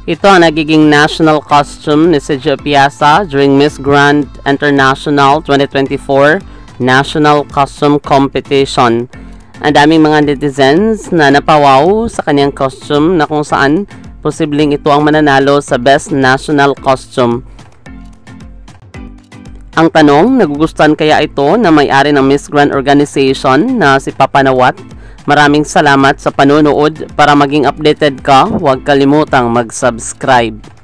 Ito ang nagiging national costume ni Sergio Piazza during Miss Grand International 2024 National Costume Competition. Ang daming mga netizens na napawaw sa kanyang costume na kung saan posibleng ito ang mananalo sa Best National Costume. Ang tanong, nagugustuhan kaya ito na may-ari ng Miss Grand Organization na si Papa Nawat? Maraming salamat sa panonood. Para maging updated ka, huwag kalimutang mag-subscribe.